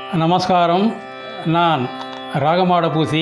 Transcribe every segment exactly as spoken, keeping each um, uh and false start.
நமஸ்காரம். நான் ராகமாட பூசி.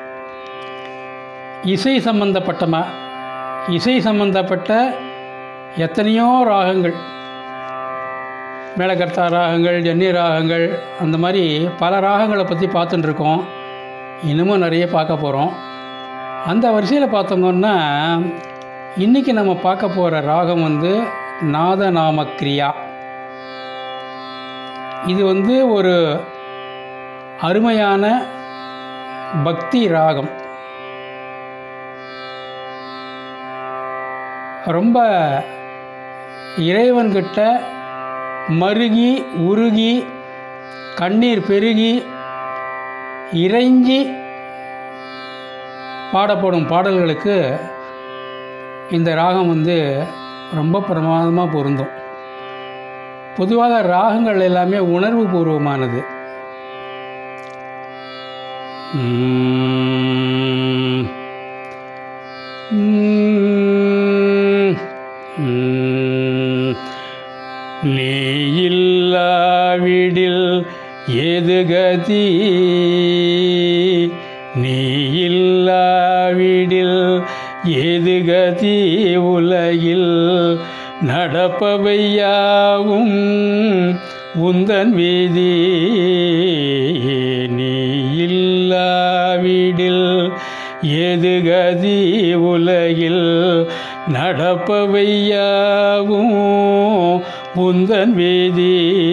இசை சம்பந்தப்பட்ட ம இசை சம்பந்தப்பட்ட எத்தனையோ ராகங்கள், மேளகர்த்தா ராகங்கள், ஜன்னி ராகங்கள், அந்த மாதிரி பல ராகங்களை பற்றி பார்த்துட்டுருக்கோம். இன்னமும் நிறைய பார்க்க போகிறோம். அந்த வரிசையில் பார்த்தோம்னா இன்றைக்கி நம்ம பார்க்க போகிற ராகம் வந்து நாதநாமக்ரியா. இது வந்து ஒரு அருமையான பக்தி ராகம். ரொம்ப இறைவன்கிட்ட மருகி உருகி கண்ணீர் பெருகி இறைஞ்சி பாடப்படும் பாடல்களுக்கு இந்த ராகம் வந்து ரொம்ப பிரமாதமாக பொருந்தும். பொதுவாக ராகங்கள் எல்லாமே உணர்வு பூர்வமானது. நீ இல்லாவிடில் ஏது கதி, நீ இல்லாவிடில் ஏது கதி, உலகில் நடப்பவையாவும் உந்தன் வீதி. நீ இல்லாவிடில் ஏது கதி, உலகில் நடப்பவையாவும் உந்தன் வீதி.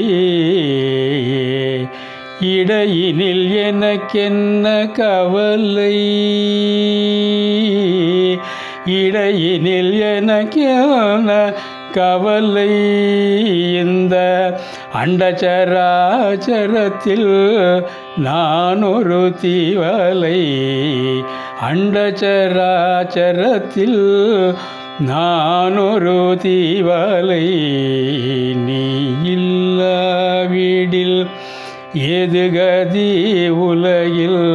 இடையினில் எனக்கென்ன கவலை, இடையினில் எனக்கென்ன கவலை, இந்த அண்டச்சராச்சரத்தில் நான் ஒரு தீவலை, அண்டச்சராச்சரத்தில் நான் ஒரு தீவலை. நீ இல்லாவிடில் ஏது கதி, உலகில்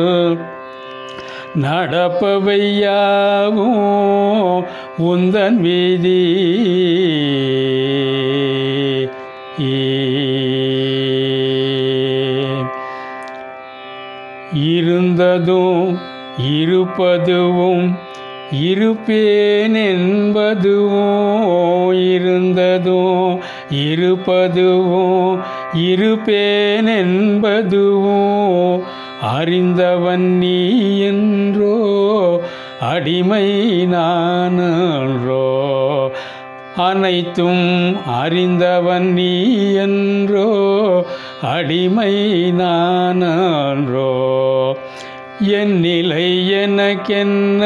நடப்பவையாவும் உந்தன் வீதி. இருந்ததும் இருப்பதுவும் இருப்பேன் என்பதுவும், இருந்ததும் இருப்பதுவும் இருப்பேன் என்பதுவும் அறிந்தவன் நீ என்றோ அடிமை நானன்றோ. அனைத்தும் அறிந்தவன் நீ என்றோ அடிமை நானன்றோ. என் நிலை எனக்கென்ன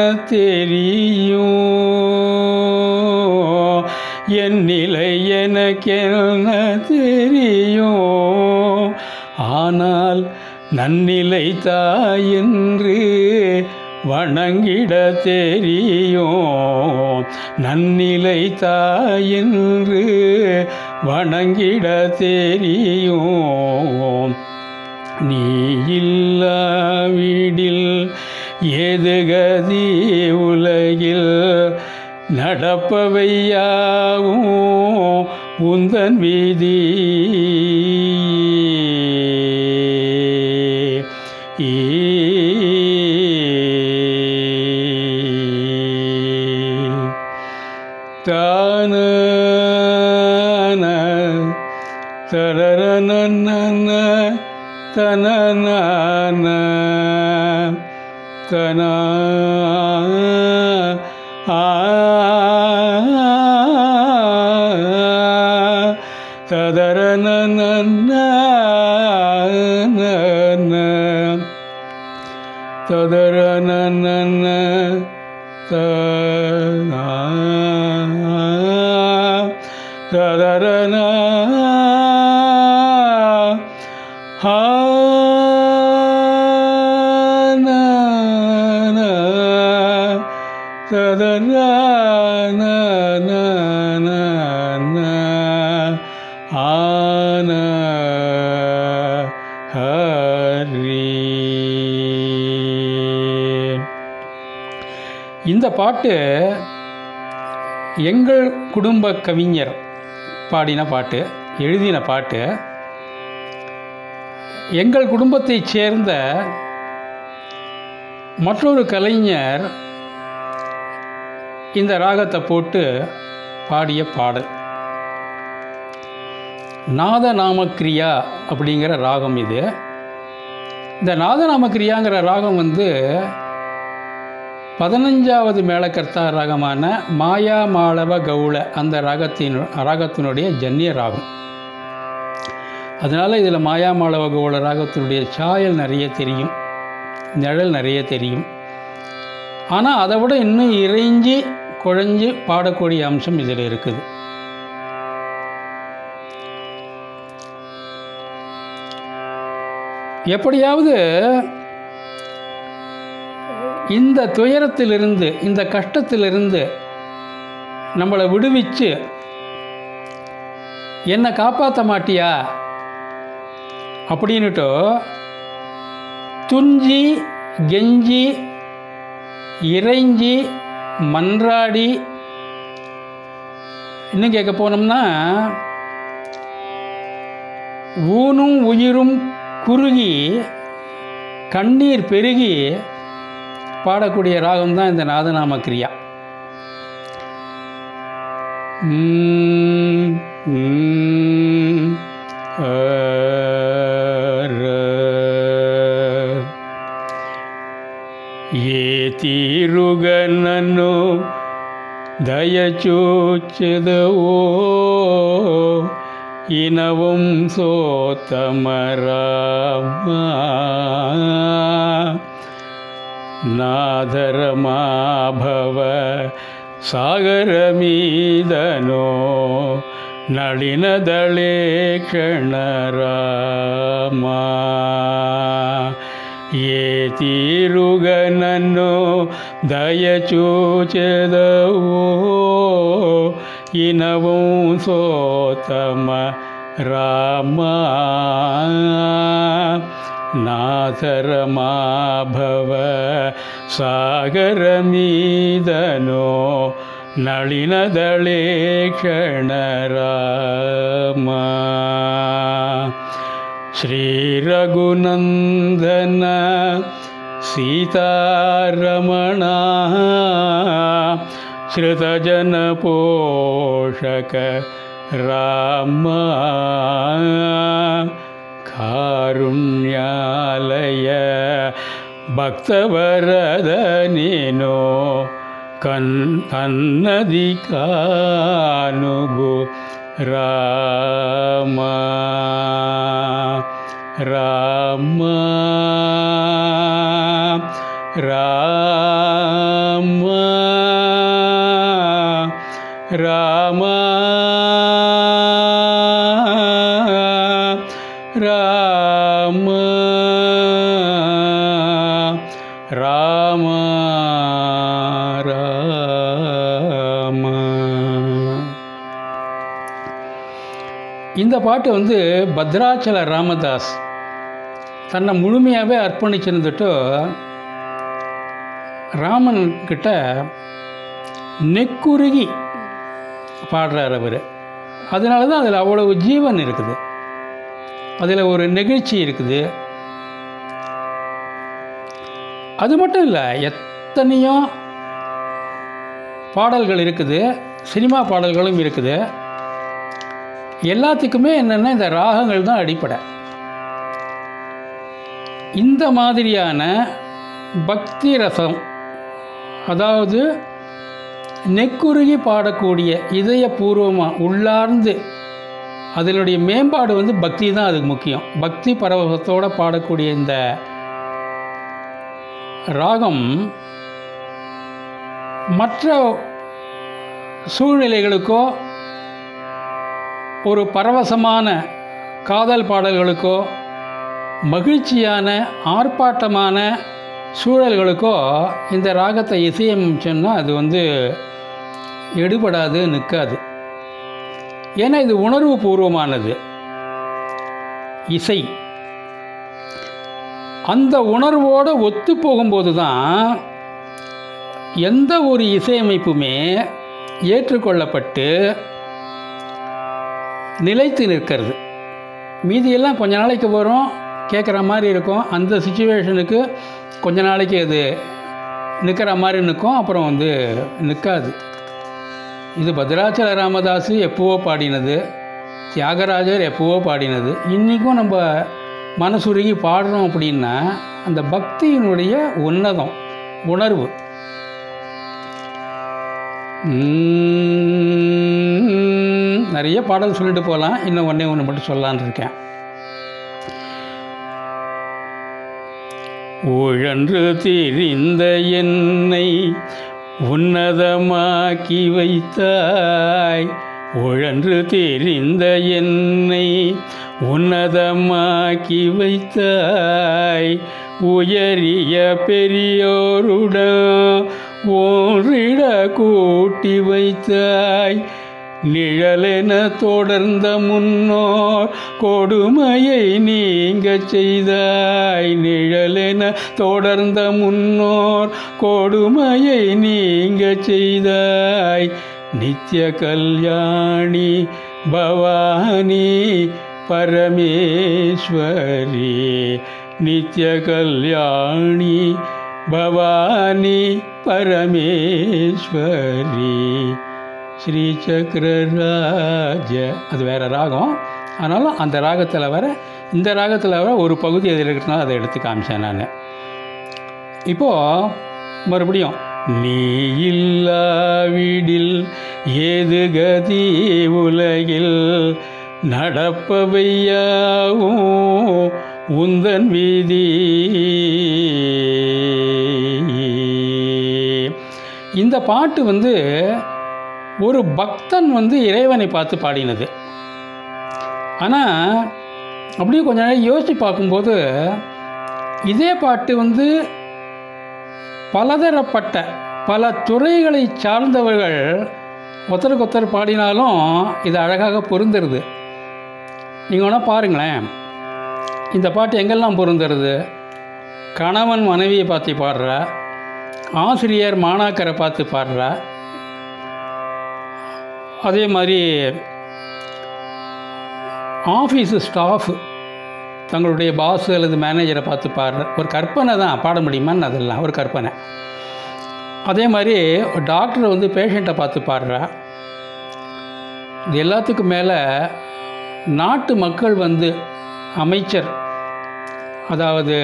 தெரியும், என் நிலை எனக்கென்ன தெரியும். ஆனால் நன்னிலை தாயென்று வணங்கிட தெரியும், நன்னிலை தாயென்று வணங்கிட தெரியும். நீ இல்லாவிடில் ஏது கதி, உலகில் நடப்பவையாவும் உந்தன் வீதி. தான தரரன தனன தன ஆ ததரன ததரன ததரன ஹா ததரன ஆன ஹரி. இந்த பாட்டு எங்கள் குடும்ப கவிஞர் பாடின பாட்டு, எழுதின பாட்டு. எங்கள் குடும்பத்தைச் சேர்ந்த மற்றொரு கலைஞர் இந்த ராகத்தை போட்டு பாடிய பாடல். நாதநாமக்கிரியா அப்படிங்கிற ராகம் இது. இந்த நாதநாமக்கிரியாங்கிற ராகம் வந்து பதினஞ்சாவது மேளகர்த்தா ராகமான மாயா மாளவ கௌள அந்த ராகத்தின் ராகத்தினுடைய ஜன்னிய ராகம். அதனால் இதில் மாயா மாளவ கௌள ராகத்தினுடைய சாயல் நிறைய தெரியும், நிழல் நிறைய தெரியும். ஆனால் அதை விட இன்னும் இறைஞ்சி குழஞ்சி பாடக்கூடிய அம்சம் இதில் இருக்குது. எப்படியாவது இந்த துயரத்திலிருந்து, இந்த கஷ்டத்திலிருந்து நம்மளை விடுவிச்சு என்னை காப்பாற்ற மாட்டியா அப்படின்னுட்டு துஞ்சி கெஞ்சி இறைஞ்சி மன்றாடி, இன்னும் கேட்க போனோம்னா ஊனும் உயிரும் குறுகி கண்ணீர் பெருகி பாடக்கூடிய ராகம் தான் இந்த நாதநாமக்கிரியா. ఏ తీరుగా నన్ను దయచూచెదవో ఇనవం సోతమరామా నాదరమాభవ సాగరమీదనో నళినదళే క్షణరామా ఏ తీరుగా నన్ను దయచూచెదవో ఇనవం సోతమ రామా నాథరమాభవ సాగరమీదనో నళినదళే క్షణరామా శ్రీ రఘునందన సీతారమణ శ్రుతజన పోషక రామ కారుణ్యాలయ భక్తవరద నేను కన్ కన్నది కానుగు రామ రామ రామ రామ రామ రామ రామ. இந்த பாட்டு வந்து பத்ராச்சல ராமதாஸ் தன்னை முழுமையாகவே அர்ப்பணிச்சிருந்துட்டு ராமன் கிட்ட நெக்குருகி பாடுறார் அவர். அதனால தான் அதில் அவ்வளவு ஜீவன் இருக்குது, அதில் ஒரு நெகிழ்ச்சி இருக்குது. அது மட்டும் இல்லை, எத்தனையோ பாடல்கள் இருக்குது, சினிமா பாடல்களும் இருக்குது. எல்லாத்துக்குமே என்னென்னா இந்த ராகங்கள் தான் அடிப்படை. இந்த மாதிரியான பக்தி ரசம், அதாவது நெக்குருகி பாடக்கூடிய இதயபூர்வமாக உள்ளார்ந்து, அதனுடைய மேம்பாடு வந்து பக்தி தான் அதுக்கு முக்கியம். பக்தி பரவசத்தோடு பாடக்கூடிய இந்த ராகம் மற்ற சூழ்நிலைகளுக்கோ ஒரு பரவசமான காதல் பாடல்களுக்கோ மகிழ்ச்சியான ஆர்ப்பாட்டமான சூழல்களுக்கோ இந்த ராகத்தை இசையமைச்சோன்னா அது வந்து எடுபடாது, நிற்காது. ஏன்னா இது உணர்வு பூர்வமானது இசை. அந்த உணர்வோடு ஒத்து போகும்போது தான் எந்த ஒரு இசையமைப்புமே ஏற்றுக்கொள்ளப்பட்டு நிலைத்து நிற்கிறது. மீதியெல்லாம் கொஞ்ச நாளைக்கு வரும், கேட்குற மாதிரி இருக்கும். அந்த சுச்சுவேஷனுக்கு கொஞ்ச நாளைக்கு அது நிற்கிற மாதிரி நிற்கும், அப்புறம் வந்து நிற்காது. இது பத்ராச்சல ராமதாஸ் எப்போவோ பாடினது, தியாகராஜர் எப்போவோ பாடினது. இன்றைக்கும் நம்ம மனசுருகி பாடுறோம் அப்படின்னா அந்த பக்தியினுடைய உன்னதம், உணர்வு. நிறைய பாடல் சொல்லிட்டு போகலாம், இன்னும் ஒன்றே ஒன்று மட்டும் சொல்லலான்னு இருக்கேன். உழன்று திரிந்த என்னை உன்னதமாக்கி வைத்தாய், உழன்று திரிந்த என்னை உன்னதமாக்கி வைத்தாய், உயரிய பெரியோருடன் ஓரிட கூட்டி வைத்தாய், நிழலென தொடர்ந்த முன்னோர் கொடுமையை நீங்க செய்தாய், நிழலென தொடர்ந்த முன்னோர் கொடுமையை நீங்க செய்தாய், நித்ய கல்யாணி பவானி பரமேஸ்வரி, நித்ய கல்யாணி பவானி பரமேஸ்வரி, ஸ்ரீ சக்கரராஜ. அது வேறு ராகம், ஆனாலும் அந்த ராகத்தில் வர இந்த ராகத்தில் வர ஒரு பகுதி அதில் இருக்கிறதுனால அதை எடுத்து காமிச்சேன் நான். இப்போது மறுபடியும் நீ இல்லாவிடில் ஏது கதி உலகில் நடப்பவையாவும் உந்தன் விதி. இந்த பாட்டு வந்து ஒரு பக்தன் வந்து இறைவனை பார்த்து பாடினது. ஆனால் அப்படியே கொஞ்ச நேரம் யோசித்து பார்க்கும்போது இதே பாட்டு வந்து பலதரப்பட்ட பல துறைகளை சார்ந்தவர்கள் ஒருத்தருக்கு ஒருத்தர் பாடினாலும் இது அழகாக பொருந்துருது. நீங்கள் வேணால் பாருங்களேன், இந்த பாட்டு எங்கெல்லாம் பொருந்துருது. கணவன் மனைவியை பார்த்து பாடுறா, ஆசிரியர் மாணாக்கரை பார்த்து பாடுறா, அதே மாதிரி ஆஃபீஸு ஸ்டாஃப் தங்களுடைய பாஸ் அல்லது மேனேஜரை பார்த்து பாடுற ஒரு கற்பனை தான். பாட முடியுமான்னு அதெல்லாம் ஒரு கற்பனை. அதே மாதிரி டாக்டரை வந்து பேஷண்ட்டை பார்த்து பாடுறா. இது எல்லாத்துக்கும் மேலே நாட்டு மக்கள் வந்து அமைச்சர், அதாவது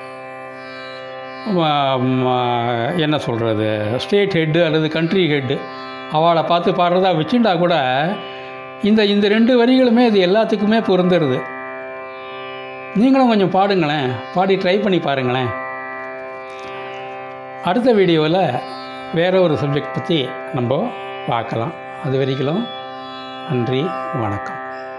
என்ன சொல்கிறது, ஸ்டேட் ஹெட்டு அல்லது கண்ட்ரி ஹெட்டு, அவளை பார்த்து பாடுறதா வச்சுட்டா கூட இந்த இந்த ரெண்டு வரிகளுமே இது எல்லாத்துக்குமே பொருந்துருது. நீங்களும் கொஞ்சம் பாடுங்களேன், பாடி ட்ரை பண்ணி பாருங்களேன். அடுத்த வீடியோவில் வேறு ஒரு சப்ஜெக்ட் பற்றி நம்ம பார்க்கலாம். அது வரைக்கும் நன்றி, வணக்கம்.